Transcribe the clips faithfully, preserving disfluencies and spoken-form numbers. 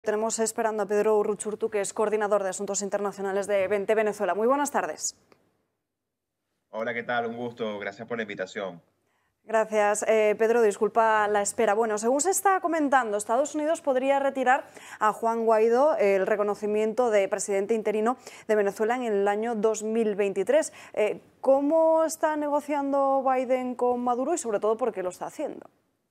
Tenemos esperando a Pedro Urruchurtu, que es coordinador de Asuntos Internacionales de Vente Venezuela. Muy buenas tardes. Hola, ¿qué tal? Un gusto. Gracias por la invitación. Gracias, eh, Pedro. Disculpa la espera. Bueno, según se está comentando, Estados Unidos podría retirar a Juan Guaidó el reconocimiento de presidente interino de Venezuela en el año dos mil veintitrés. Eh, ¿Cómo está negociando Biden con Maduro y sobre todo por qué lo está haciendo?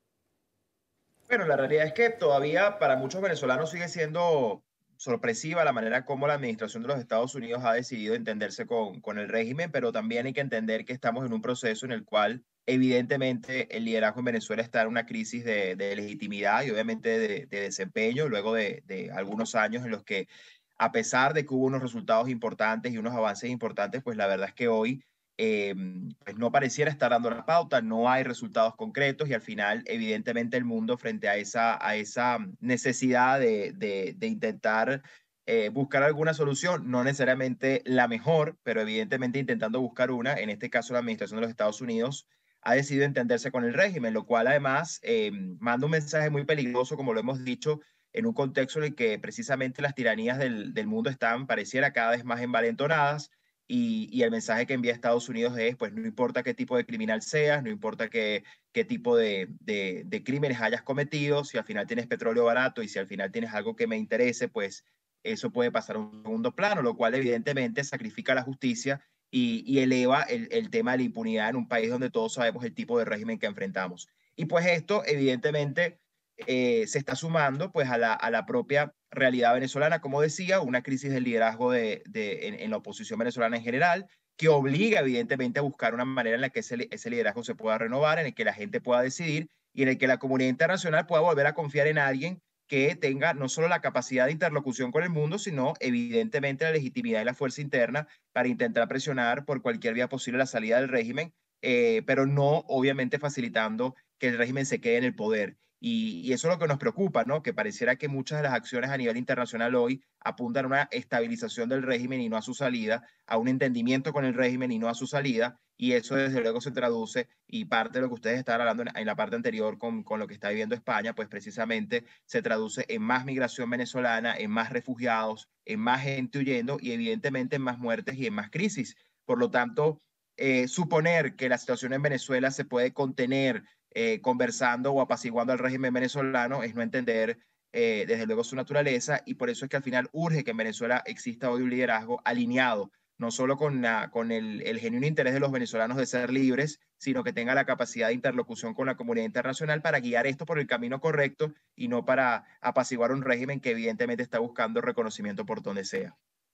Bueno, la realidad es que todavía para muchos venezolanos sigue siendo sorpresiva la manera como la administración de los Estados Unidos ha decidido entenderse con, con el régimen, pero también hay que entender que estamos en un proceso en el cual evidentemente el liderazgo en Venezuela está en una crisis de, de legitimidad y obviamente de, de desempeño luego de, de algunos años en los que, a pesar de que hubo unos resultados importantes y unos avances importantes, pues la verdad es que hoy eh, pues no pareciera estar dando la pauta, no hay resultados concretos y al final, evidentemente, el mundo frente a esa, a esa necesidad de, de, de intentar eh, buscar alguna solución, no necesariamente la mejor, pero evidentemente intentando buscar una, en este caso la administración de los Estados Unidos ha decidido entenderse con el régimen, lo cual además eh, manda un mensaje muy peligroso, como lo hemos dicho, en un contexto en el que precisamente las tiranías del, del mundo están, pareciera, cada vez más envalentonadas y, y, el mensaje que envía Estados Unidos es, pues no importa qué tipo de criminal seas, no importa qué, qué tipo de, de, de crímenes hayas cometido, si al final tienes petróleo barato y si al final tienes algo que me interese, pues eso puede pasar a un segundo plano, lo cual evidentemente sacrifica la justicia y, y eleva el, el tema de la impunidad en un país donde todos sabemos el tipo de régimen que enfrentamos. Y pues esto evidentemente eh, se está sumando pues a la, a la propia realidad venezolana, como decía, una crisis del liderazgo de, de, en, en la oposición venezolana en general, que obliga evidentemente a buscar una manera en la que ese, ese liderazgo se pueda renovar, en el que la gente pueda decidir y en el que la comunidad internacional pueda volver a confiar en alguien que tenga no solo la capacidad de interlocución con el mundo, sino evidentemente la legitimidad y la fuerza interna para intentar presionar por cualquier vía posible la salida del régimen, eh, pero no obviamente facilitando que el régimen se quede en el poder. Y, y, eso es lo que nos preocupa, ¿no? Que pareciera que muchas de las acciones a nivel internacional hoy apuntan a una estabilización del régimen y no a su salida, a un entendimiento con el régimen y no a su salida. Y eso desde luego se traduce, y parte de lo que ustedes estaban hablando en, en la parte anterior con, con lo que está viviendo España, pues precisamente se traduce en más migración venezolana, en más refugiados, en más gente huyendo y evidentemente en más muertes y en más crisis. Por lo tanto, eh, suponer que la situación en Venezuela se puede contener eh, conversando o apaciguando al régimen venezolano es no entender eh, desde luego su naturaleza y por eso es que al final urge que en Venezuela exista hoy un liderazgo alineado, no solo con, la, con el, el genuino interés de los venezolanos de ser libres, sino que tenga la capacidad de interlocución con la comunidad internacional para guiar esto por el camino correcto y no para apaciguar un régimen que evidentemente está buscando reconocimiento por donde sea.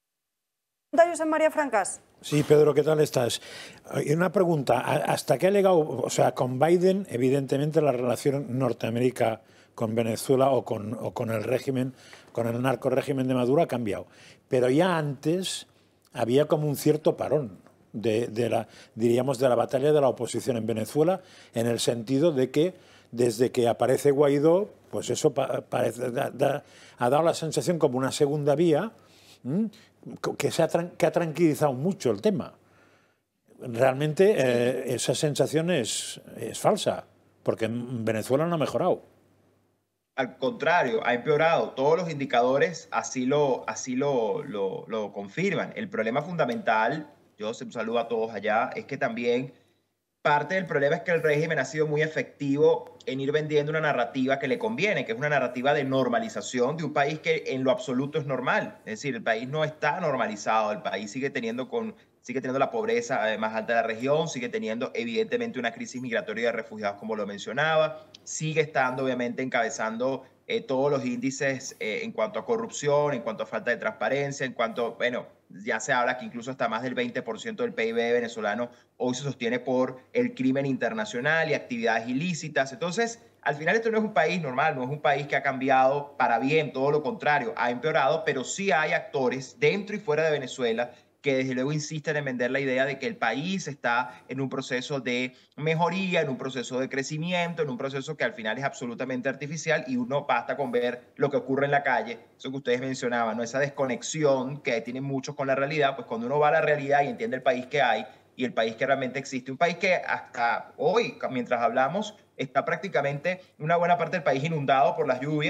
José María Francas. Sí, Pedro, ¿qué tal estás? Y una pregunta, ¿hasta qué ha llegado? O sea, con Biden, evidentemente, la relación Norteamérica con Venezuela o con, o con el régimen, con el narcorégimen de Maduro ha cambiado. Pero ya antes había como un cierto parón de, de la, diríamos, de la batalla de la oposición en Venezuela, en el sentido de que desde que aparece Guaidó, pues eso parece, da, da, ha dado la sensación como una segunda vía, ¿m? Que, se ha, que ha tranquilizado mucho el tema. Realmente eh, esa sensación es, es falsa, porque en Venezuela no ha mejorado. Al contrario, ha empeorado. Todos los indicadores así lo, así lo, lo, lo confirman. El problema fundamental, yo se saludo a todos allá, es que también parte del problema es que el régimen ha sido muy efectivo en ir vendiendo una narrativa que le conviene, que es una narrativa de normalización de un país que en lo absoluto es normal. Es decir, el país no está normalizado, el país sigue teniendo, con, sigue teniendo la pobreza eh, más alta de la región, sigue teniendo evidentemente una crisis migratoria de refugiados como lo mencionaba, sigue estando obviamente encabezando eh, todos los índices eh, en cuanto a corrupción, en cuanto a falta de transparencia, en cuanto, bueno, ya se habla que incluso hasta más del veinte por ciento del P I B venezolano hoy se sostiene por el crimen internacional y actividades ilícitas. Entonces, al final esto no es un país normal, no es un país que ha cambiado para bien, todo lo contrario, ha empeorado, pero sí hay actores dentro y fuera de Venezuela que desde luego insisten en vender la idea de que el país está en un proceso de mejoría, en un proceso de crecimiento, en un proceso que al final es absolutamente artificial y uno basta con ver lo que ocurre en la calle, eso que ustedes mencionaban, ¿no? Esa desconexión que tienen muchos con la realidad, pues cuando uno va a la realidad y entiende el país que hay y el país que realmente existe, un país que hasta hoy, mientras hablamos, está prácticamente una buena parte del país inundado por las lluvias,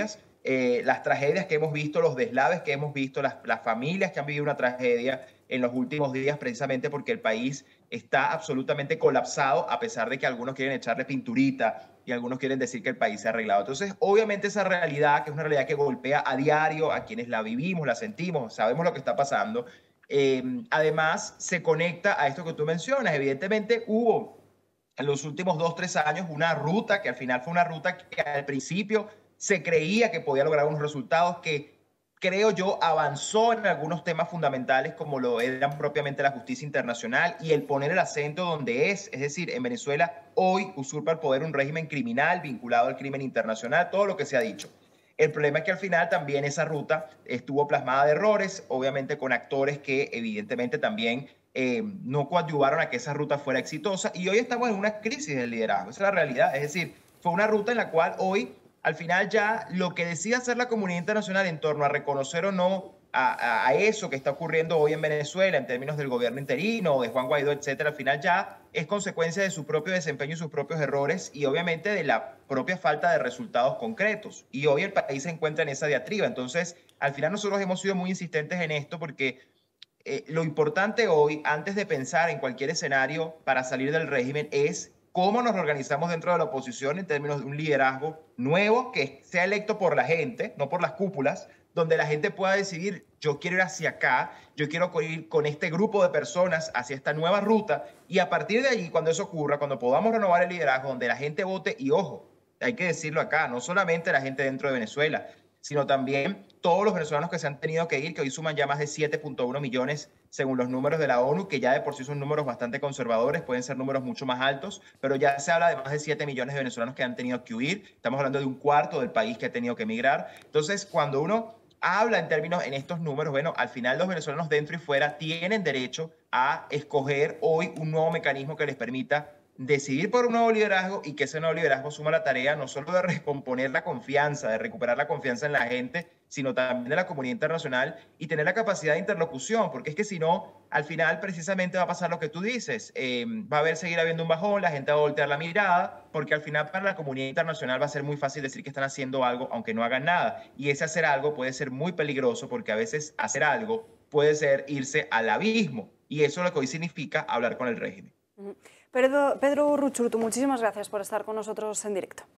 eh, las tragedias que hemos visto, los deslaves que hemos visto, las, las familias que han vivido una tragedia en los últimos días, precisamente porque el país está absolutamente colapsado, a pesar de que algunos quieren echarle pinturita y algunos quieren decir que el país se ha arreglado. Entonces, obviamente esa realidad, que es una realidad que golpea a diario a quienes la vivimos, la sentimos, sabemos lo que está pasando, eh, además se conecta a esto que tú mencionas. Evidentemente hubo en los últimos dos, tres años una ruta que al final fue una ruta que al principio se creía que podía lograr unos resultados que, creo yo, avanzó en algunos temas fundamentales como lo eran propiamente la justicia internacional y el poner el acento donde es, es decir, en Venezuela hoy usurpa el poder un régimen criminal vinculado al crimen internacional, todo lo que se ha dicho. El problema es que al final también esa ruta estuvo plasmada de errores, obviamente con actores que evidentemente también eh, no coadyuvaron a que esa ruta fuera exitosa, y hoy estamos en una crisis del liderazgo, esa es la realidad. Es decir, fue una ruta en la cual hoy al final ya lo que decida hacer la comunidad internacional en torno a reconocer o no a, a, a eso que está ocurriendo hoy en Venezuela en términos del gobierno interino, de Juan Guaidó, etcétera, al final ya es consecuencia de su propio desempeño y sus propios errores y obviamente de la propia falta de resultados concretos. Y hoy el país se encuentra en esa diatriba. Entonces, al final nosotros hemos sido muy insistentes en esto porque eh, lo importante hoy, antes de pensar en cualquier escenario para salir del régimen, es cómo nos organizamos dentro de la oposición en términos de un liderazgo nuevo que sea electo por la gente, no por las cúpulas, donde la gente pueda decidir, yo quiero ir hacia acá, yo quiero ir con este grupo de personas hacia esta nueva ruta, y a partir de allí, cuando eso ocurra, cuando podamos renovar el liderazgo, donde la gente vote, y ojo, hay que decirlo acá, no solamente la gente dentro de Venezuela, sino también todos los venezolanos que se han tenido que ir, que hoy suman ya más de siete punto uno millones según los números de la ONU, que ya de por sí son números bastante conservadores, pueden ser números mucho más altos, pero ya se habla de más de siete millones de venezolanos que han tenido que huir, estamos hablando de un cuarto del país que ha tenido que emigrar. Entonces, cuando uno habla en términos, en estos números, bueno, al final los venezolanos dentro y fuera tienen derecho a escoger hoy un nuevo mecanismo que les permita decidir por un nuevo liderazgo y que ese nuevo liderazgo suma la tarea no solo de recomponer la confianza, de recuperar la confianza en la gente, sino también de la comunidad internacional y tener la capacidad de interlocución, porque es que si no, al final precisamente va a pasar lo que tú dices, eh, va a haber, seguir habiendo un bajón, la gente va a voltear la mirada, porque al final para la comunidad internacional va a ser muy fácil decir que están haciendo algo aunque no hagan nada, y ese hacer algo puede ser muy peligroso porque a veces hacer algo puede ser irse al abismo, y eso es lo que hoy significa hablar con el régimen. Pedro, Pedro Uruchurtu, muchísimas gracias por estar con nosotros en directo.